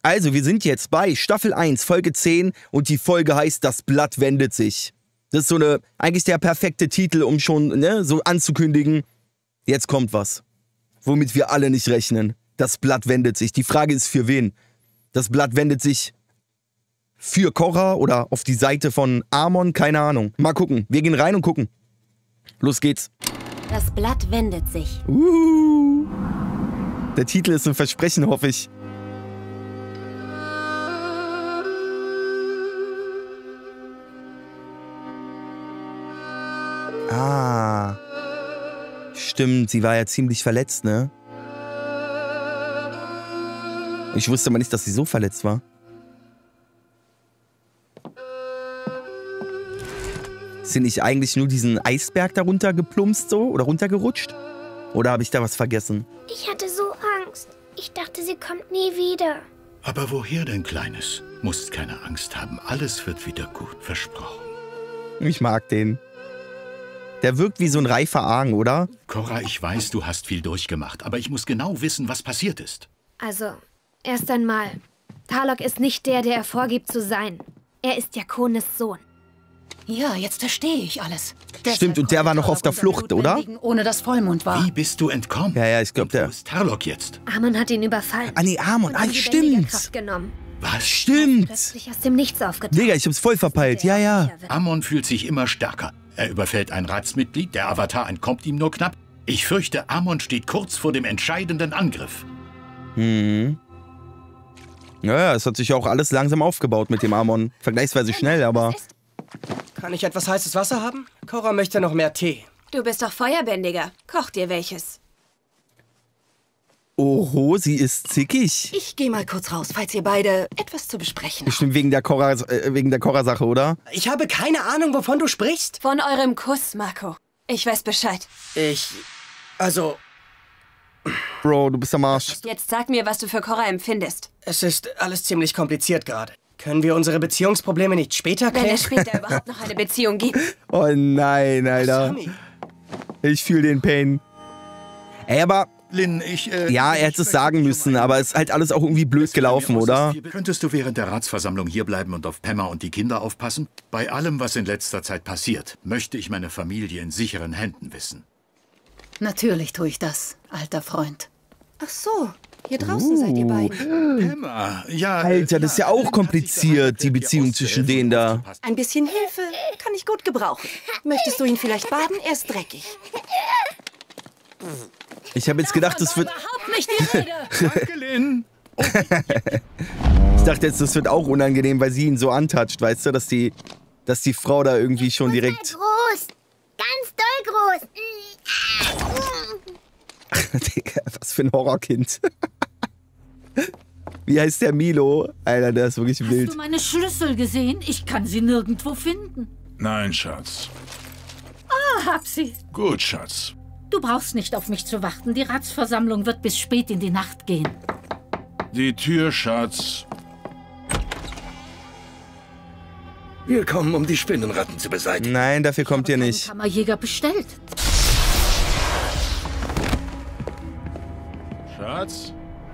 Also, wir sind jetzt bei Staffel 1, Folge 10 und die Folge heißt Das Blatt wendet sich. Das ist so eine, eigentlich der perfekte Titel, um schon, ne, so anzukündigen, jetzt kommt was, womit wir alle nicht rechnen. Das Blatt wendet sich. Die Frage ist, für wen? Das Blatt wendet sich für Korra oder auf die Seite von Amon, keine Ahnung. Mal gucken. Wir gehen rein und gucken. Los geht's. Das Blatt wendet sich. Der Titel ist ein Versprechen, hoffe ich. Ah. Stimmt, sie war ja ziemlich verletzt, ne? Ich wusste mal nicht, dass sie so verletzt war. Sind nicht eigentlich nur diesen Eisberg da runtergeplumpst so? Oder runtergerutscht? Oder habe ich da was vergessen? Ich hatte so Angst. Ich dachte, sie kommt nie wieder. Aber woher denn, Kleines? Musst keine Angst haben. Alles wird wieder gut, versprochen. Ich mag den. Der wirkt wie so ein reifer Argen, oder? Korra, ich weiß, du hast viel durchgemacht, aber ich muss genau wissen, was passiert ist. Also, erst einmal, Tarlok ist nicht der er vorgibt zu sein. Er ist Yakones Sohn. Ja, jetzt verstehe ich alles. Stimmt, und der war noch auf der Flucht, oder? Ohne dass Vollmond war. Wie bist du entkommen? Ja, ich glaube, der... Wo ist Tarlok jetzt? Amon hat ihn überfallen. Ah, nee, Amon. Und Ah, ihm die Bändigerkraft stimmt. genommen. Was? Stimmt. Plötzlich aus dem Nichts aufgetaucht. Digga, ich hab's voll verpeilt. Ja. Amon fühlt sich immer stärker. Er überfällt ein Ratsmitglied, der Avatar entkommt ihm nur knapp. Ich fürchte, Amon steht kurz vor dem entscheidenden Angriff. Ja, es hat sich ja auch alles langsam aufgebaut mit dem Amon. Vergleichsweise schnell, aber... Kann ich etwas heißes Wasser haben? Korra möchte noch mehr Tee. Du bist doch Feuerbändiger. Koch dir welches. Oho, sie ist zickig. Ich gehe mal kurz raus, falls ihr beide etwas zu besprechen habt. Bestimmt wegen der Korra-Sache, oder? Ich habe keine Ahnung, wovon du sprichst. Von eurem Kuss, Marco. Ich weiß Bescheid. Also, Bro, du bist am Arsch. Jetzt sag mir, was du für Korra empfindest. es ist alles ziemlich kompliziert gerade. Können wir unsere Beziehungsprobleme nicht später Wenn klären? es später überhaupt noch eine Beziehung gibt. Oh nein, Alter. Sammy, Ich fühle den Pain. Ey, aber... Lin, Ja, er hätte es sagen müssen, aber es ist halt alles auch irgendwie blöd gelaufen, oder? Könntest du während der Ratsversammlung hierbleiben und auf Pemma und die Kinder aufpassen? Bei allem, was in letzter Zeit passiert, möchte ich meine Familie in sicheren Händen wissen. Natürlich tue ich das, alter Freund. Ach so, hier draußen seid ihr beiden. Pemma, ja... Alter, das ist ja auch kompliziert, die Beziehung zwischen denen da. Ein bisschen Hilfe kann ich gut gebrauchen. Möchtest du ihn vielleicht baden? Er ist dreckig. Ich habe jetzt gedacht, das wird... Überhaupt nicht die Rede. Danke, Lin. Ich dachte jetzt, das wird auch unangenehm, weil sie ihn so antatscht, weißt du? Dass die Frau da irgendwie schon direkt... Groß. Ganz doll groß. Digga, was für ein Horrorkind. Wie heißt der Milo? Alter, der ist wirklich wild. Hast du meine Schlüssel gesehen? Ich kann sie nirgendwo finden. Nein, Schatz. Hab sie. Gut, Schatz. Du brauchst nicht auf mich zu warten. Die Ratsversammlung wird bis spät in die Nacht gehen. Die Tür, Schatz. Wir kommen, um die Spinnenratten zu beseitigen. Nein, dafür kommt ihr nicht. Kammerjäger bestellt. Schatz?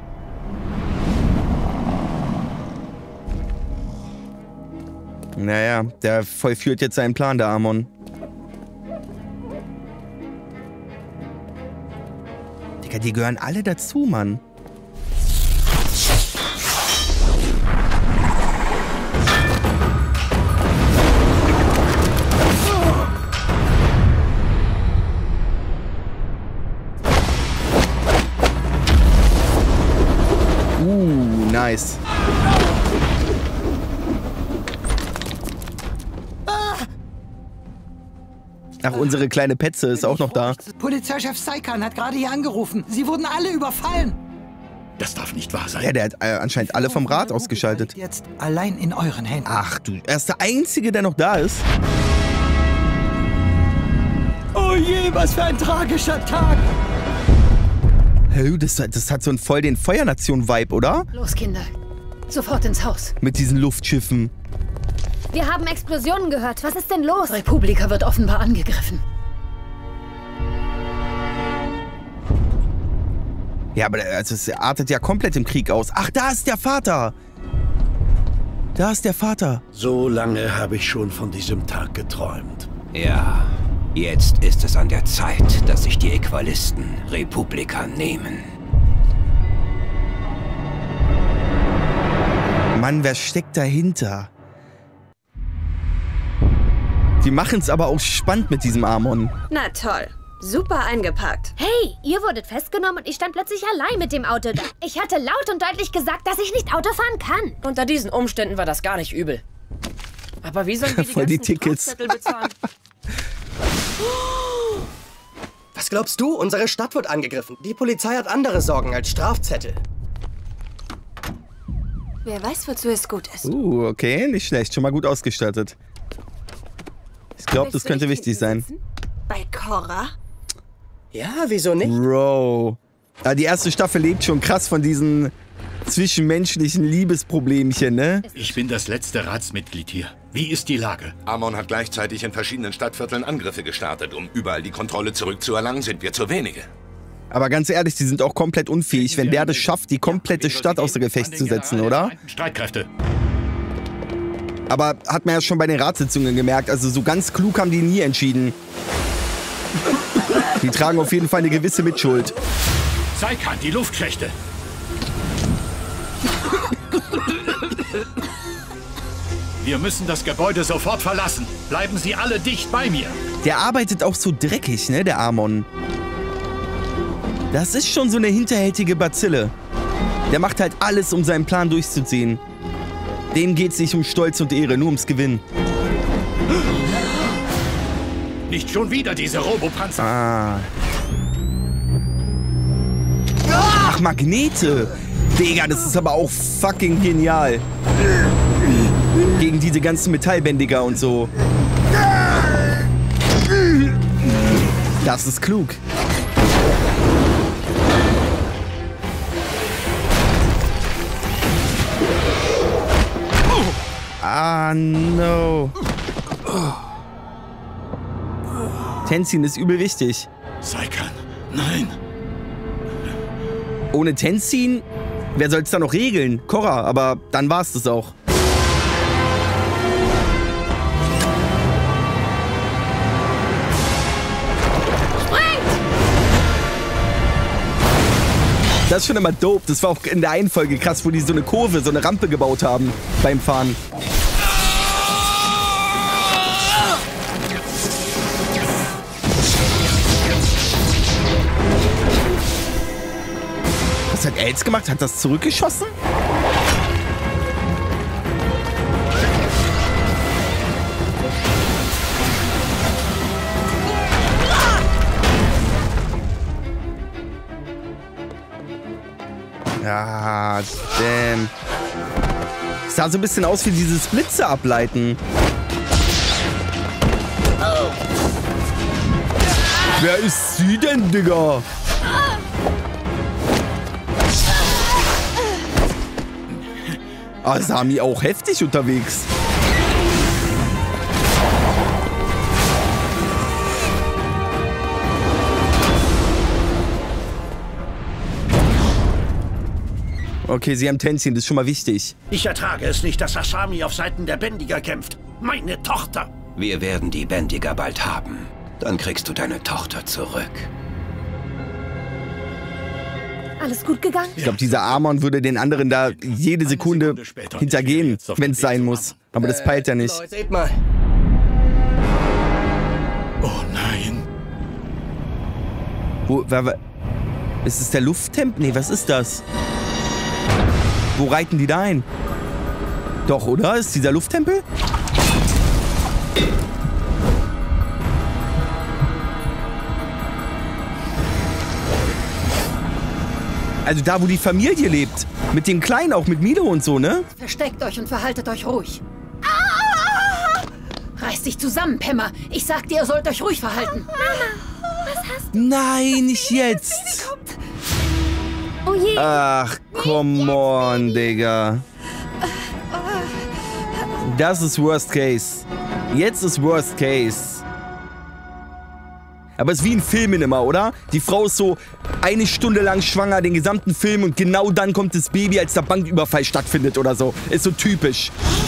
Naja, der vollführt jetzt seinen Plan, der Amon. Digga, die gehören alle dazu, Mann. Nice. Ach, unsere kleine Petze ist auch noch da. Polizeichef Saikan hat gerade hier angerufen. Sie wurden alle überfallen. Das darf nicht wahr sein. Ja, der hat anscheinend alle vom Rad ausgeschaltet. Jetzt allein in euren Händen. Ach du, er ist der Einzige, der noch da ist. Oh je, was für ein tragischer Tag. Hey, das hat so einen voll den Feuernation-Vibe, oder? Los, Kinder. Sofort ins Haus. Mit diesen Luftschiffen. Wir haben Explosionen gehört. Was ist denn los? Republika wird offenbar angegriffen. Ja, aber es artet ja komplett im Krieg aus. Ach, da ist der Vater. Da ist der Vater. So lange habe ich schon von diesem Tag geträumt. Ja, jetzt ist es an der Zeit, dass sich die Äqualisten Republika nehmen. Mann, wer steckt dahinter? Die machen es aber auch spannend mit diesem Amon. Na toll. Super eingepackt. Hey, ihr wurdet festgenommen und ich stand plötzlich allein mit dem Auto da. Ich hatte laut und deutlich gesagt, dass ich nicht Auto fahren kann. Unter diesen Umständen war das gar nicht übel. Aber wie sollen wir Voll die Tickets Strafzettel bezahlen? Was glaubst du? Unsere Stadt wird angegriffen. Die Polizei hat andere Sorgen als Strafzettel. Wer weiß, wozu es gut ist. Okay, nicht schlecht. Schon mal gut ausgestattet. Ich glaube, das könnte wichtig sein. Bei Cora? Ja, wieso nicht? Bro. Ja, die erste Staffel lebt schon krass von diesen zwischenmenschlichen Liebesproblemchen, ne? Ich bin das letzte Ratsmitglied hier. Wie ist die Lage? Amon hat gleichzeitig in verschiedenen Stadtvierteln Angriffe gestartet. Um überall die Kontrolle zurückzuerlangen, sind wir zu wenige. Aber ganz ehrlich, die sind auch komplett unfähig, wenn der das schafft, die komplette Stadt außer Gefecht zu setzen, oder? Streitkräfte. Aber hat man ja schon bei den Ratssitzungen gemerkt, also so ganz klug haben die nie entschieden. Die tragen auf jeden Fall eine gewisse Mitschuld. Saikan, die Luftschächte. Wir müssen das Gebäude sofort verlassen. Bleiben Sie alle dicht bei mir. Der arbeitet auch so dreckig, ne, der Amon. Das ist schon so eine hinterhältige Bazille. Der macht halt alles, um seinen Plan durchzuziehen. Dem geht's nicht um Stolz und Ehre, nur ums Gewinnen. Nicht schon wieder diese Robopanzer. Ah. Ach, Magnete. Digga, das ist aber auch fucking genial. Gegen diese ganzen Metallbändiger und so. Das ist klug. Ah, no. Tenzin ist übel wichtig. Saikan, nein. Ohne Tenzin, wer soll's da noch regeln? Cora, aber dann war's das auch. Das ist schon immer dope. Das war auch in der einen Folge krass, wo die so eine Kurve, so eine Rampe gebaut haben beim Fahren. Was hat er jetzt gemacht? Hat das zurückgeschossen? Ja, damn. Es sah so ein bisschen aus wie dieses Blitze ableiten. Wer ist sie denn, Digga? Ah, Sami auch heftig unterwegs. Okay, sie haben Tenzin, das ist schon mal wichtig. Ich ertrage es nicht, dass Asami auf Seiten der Bändiger kämpft. Meine Tochter. Wir werden die Bändiger bald haben. Dann kriegst du deine Tochter zurück. Alles gut gegangen? Ich glaube, dieser Amon würde den anderen da jede Sekunde hintergehen, wenn es sein muss. Aber das peilt er nicht. Seht mal. Oh nein. Wo, ist es der Lufttempel? Nee, was ist das? Wo reiten die da ein? Doch, oder? Ist dieser Lufttempel? Also da, wo die Familie lebt. Mit dem Kleinen auch, mit Milo und so, ne? Versteckt euch und verhaltet euch ruhig. Ah! Reiß dich zusammen, Pemmer. Ich sag dir, ihr sollt euch ruhig verhalten. Mama, was hast du? Nein, nicht jetzt. Oh je. Ach, come on, Digga. Das ist Worst Case. Jetzt ist Worst Case. Aber es ist wie in Filmen immer, oder? Die Frau ist so 1 Stunde lang schwanger, den gesamten Film, und genau dann kommt das Baby, als der Banküberfall stattfindet oder so. Ist so typisch.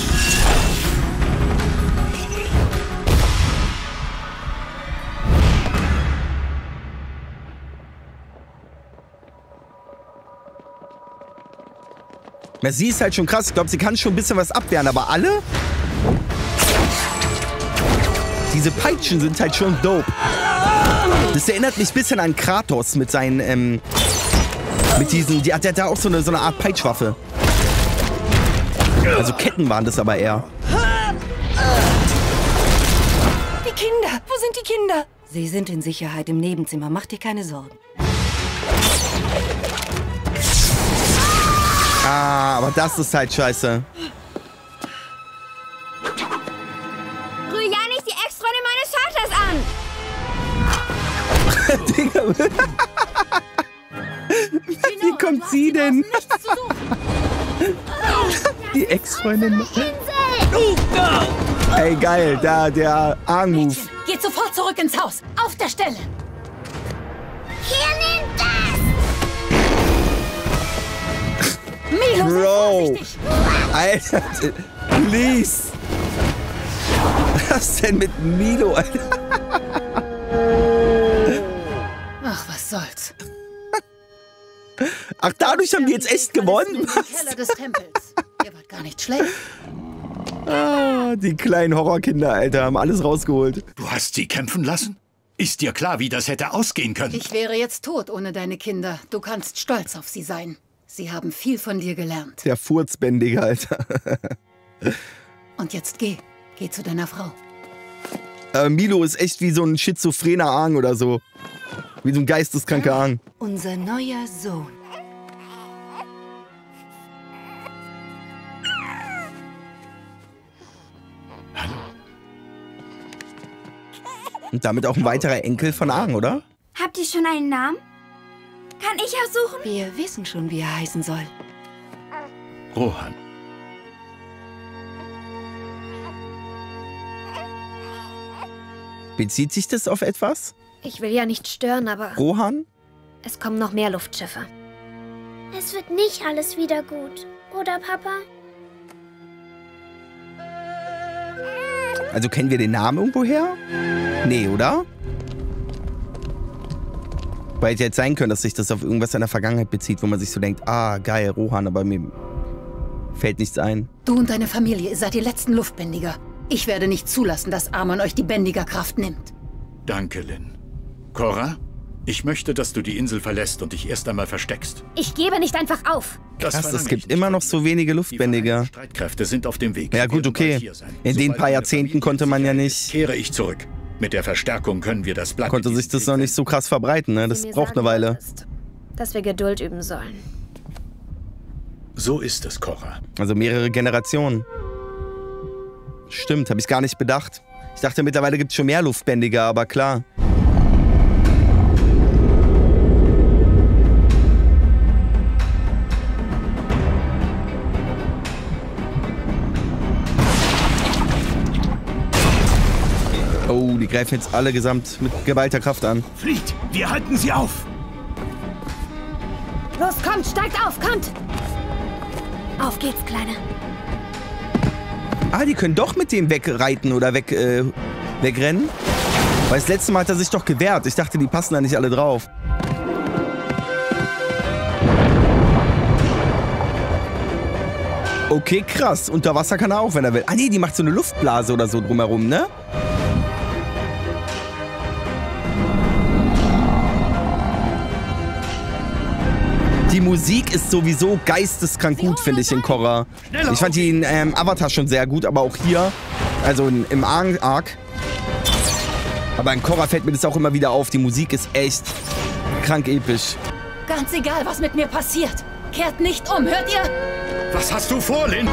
Ja, sie ist halt schon krass. Ich glaube, sie kann schon ein bisschen was abwehren, aber alle? Diese Peitschen sind halt schon dope. Das erinnert mich ein bisschen an Kratos mit seinen, mit diesen, der hat da auch so eine Art Peitschwaffe. Also Ketten waren das aber eher. Die Kinder, wo sind die Kinder? Sie sind in Sicherheit im Nebenzimmer, mach dir keine Sorgen. Ah, aber das ist halt scheiße. Rühr ja nicht die Ex-Freundin meines Vaters an! Wie kommt sie denn? Die Ex-Freundin. Ey, geil, da der Arm-Move. Geht sofort zurück ins Haus. Auf der Stelle. Hier, nehmt das! Milo, sei Bro. vorsichtig. Alter, please. Was denn mit Milo, Alter? Ach, was soll's. Ach, dadurch haben die jetzt echt gewonnen? Im Keller des Tempels. Ihr wart gar nicht schlecht. Ah, die kleinen Horrorkinder, Alter, haben alles rausgeholt. Du hast sie kämpfen lassen? Ist dir klar, wie das hätte ausgehen können? Ich wäre jetzt tot ohne deine Kinder. Du kannst stolz auf sie sein. Sie haben viel von dir gelernt. Der Furzbändige, Alter. Und jetzt geh. Geh zu deiner Frau. Milo ist echt wie so ein schizophrener Aang oder so. Wie so ein geisteskranker Aang. Unser neuer Sohn. Und damit auch ein weiterer Enkel von Aang, oder? Habt ihr schon einen Namen? Kann ich aussuchen? Wir wissen schon, wie er heißen soll. Rohan. Bezieht sich das auf etwas? Ich will ja nicht stören, aber Rohan? es kommen noch mehr Luftschiffe. Es wird nicht alles wieder gut, oder Papa? Also kennen wir den Namen irgendwo her? Nee, oder? Weil hätte jetzt sein können, dass sich das auf irgendwas in der Vergangenheit bezieht, wo man sich so denkt, ah, geil, Rohan, aber mir fällt nichts ein. Du und deine Familie, ihr seid die letzten Luftbändiger. Ich werde nicht zulassen, dass Amon euch die Bändigerkraft nimmt. Danke, Lin. Korra, ich möchte, dass du die Insel verlässt und dich erst einmal versteckst. Ich gebe nicht einfach auf. Krass, es gibt immer noch so wenige Luftbändiger. Streitkräfte sind auf dem Weg. Ja gut, okay. In den paar Jahrzehnten konnte man ja nicht... Kehre ich zurück. Mit der Verstärkung können wir das Blatt... Konnte sich das noch nicht so krass verbreiten, ne? Das braucht eine Weile. Dass wir Geduld üben sollen. So ist es, Korra. Also mehrere Generationen. Stimmt, habe ich gar nicht bedacht. Ich dachte, mittlerweile gibt es schon mehr Luftbändiger, aber klar. Oh, die greifen jetzt alle gesamt mit geballter Kraft an. Fleet, wir halten sie auf! Los, kommt, steigt auf, kommt! Auf geht's, Kleine. Ah, die können doch mit dem wegreiten oder wegrennen. Weil das letzte Mal hat er sich doch gewehrt. Ich dachte, die passen da nicht alle drauf. Okay, krass. Unter Wasser kann er auch, wenn er will. Ah, nee, die macht so eine Luftblase oder so drumherum, ne? Die Musik ist sowieso geisteskrank gut, finde ich, in Korra. Ich fand die in Avatar schon sehr gut, aber auch hier, also im Aang-Arc. Aber in Korra fällt mir das auch immer wieder auf. Die Musik ist echt krank episch. Ganz egal, was mit mir passiert. Kehrt nicht um, hört ihr? Was hast du vor, Lin?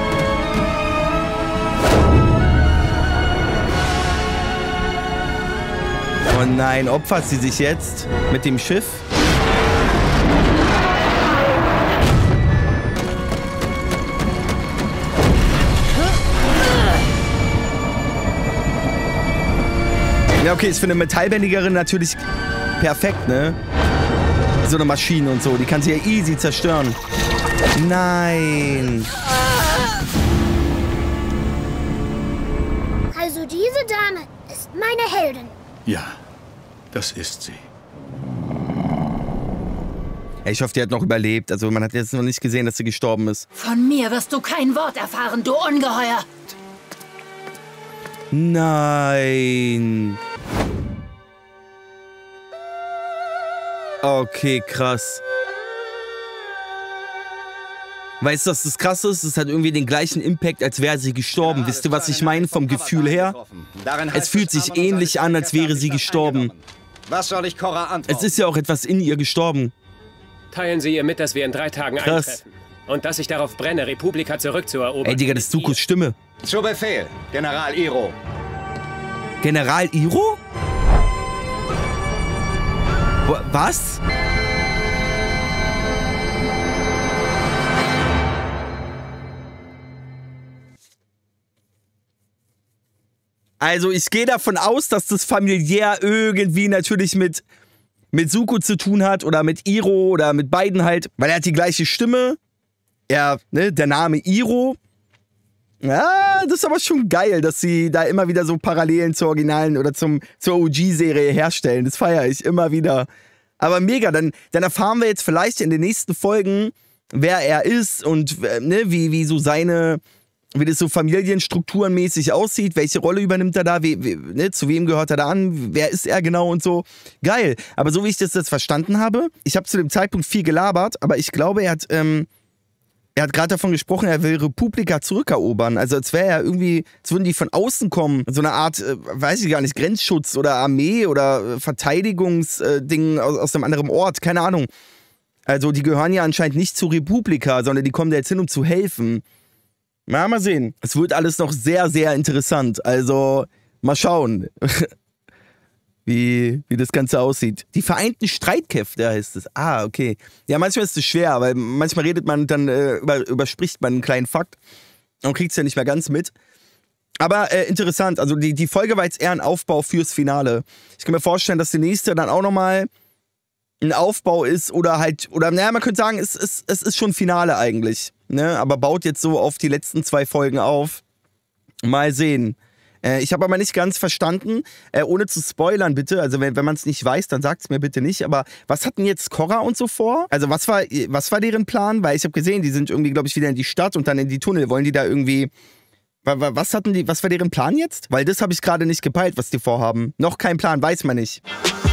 Oh nein, opfert sie sich jetzt mit dem Schiff? Ja, okay, ist für eine Metallbändigerin natürlich perfekt, ne? So eine Maschine und so, die kann sie ja easy zerstören. Nein. Also diese Dame ist meine Heldin. Ja, das ist sie. Ich hoffe, die hat noch überlebt. Also man hat jetzt noch nicht gesehen, dass sie gestorben ist. Von mir wirst du kein Wort erfahren, du Ungeheuer. Nein. Okay, krass. Weißt du, was das krass ist? Es hat irgendwie den gleichen Impact, als wäre sie gestorben. Wisst ihr, was ich meine vom Gefühl her? Es fühlt sich ähnlich an, als wäre sie gestorben. Was soll ich Cora antworten? Es ist ja auch etwas in ihr gestorben. Teilen Sie ihr mit, dass wir in 3 Tagen eintreffen. Und dass ich darauf brenne, Republika zurückzuerobern. Ey, Digga, das ist Sukos Stimme. Zu Befehl, General Iro. General Iro? Was? Also ich gehe davon aus, dass das familiär irgendwie natürlich mit Zuko zu tun hat oder mit Iro oder mit beiden halt, weil er hat die gleiche Stimme. Ja, ne, der Name Iro. Ja, das ist aber schon geil, dass sie da immer wieder so Parallelen zur Originalen oder zur OG-Serie herstellen. Das feiere ich immer wieder. Aber mega, dann erfahren wir jetzt vielleicht in den nächsten Folgen, wer er ist und ne, wie so wie das so familienstrukturenmäßig aussieht, welche Rolle übernimmt er da, ne, zu wem gehört er da an, wer ist er genau und so. Geil. Aber so wie ich das jetzt verstanden habe, ich habe zu dem Zeitpunkt viel gelabert, aber ich glaube, er hat gerade davon gesprochen, er will Republika zurückerobern. Also als wäre er irgendwie, als würden die von außen kommen. So eine Art, weiß ich gar nicht, Grenzschutz oder Armee oder Verteidigungsding aus einem anderen Ort, keine Ahnung. Also die gehören ja anscheinend nicht zur Republika, sondern die kommen da jetzt hin, um zu helfen. Na, mal sehen. Es wird alles noch sehr, sehr interessant. Also mal schauen, wie das Ganze aussieht. Die Vereinten Streitkräfte heißt es. Ah, okay. Ja, manchmal ist es schwer, weil manchmal redet man dann, überspricht man einen kleinen Fakt und kriegt es ja nicht mehr ganz mit. Aber interessant, also die Folge war jetzt eher ein Aufbau fürs Finale. Ich kann mir vorstellen, dass die nächste dann auch nochmal ein Aufbau ist oder naja, man könnte sagen, es ist schon Finale eigentlich. Ne? Aber baut jetzt so auf die letzten 2 Folgen auf. Mal sehen. Ich habe aber nicht ganz verstanden, ohne zu spoilern bitte, also wenn man es nicht weiß, dann sagt es mir bitte nicht, aber was hatten jetzt Cora und so vor? Also was war deren Plan? Weil ich habe gesehen, die sind irgendwie, glaube ich, wieder in die Stadt und dann in die Tunnel. Wollen die da irgendwie, was war deren Plan jetzt? Weil das habe ich gerade nicht gepeilt, was die vorhaben. Noch kein Plan, weiß man nicht.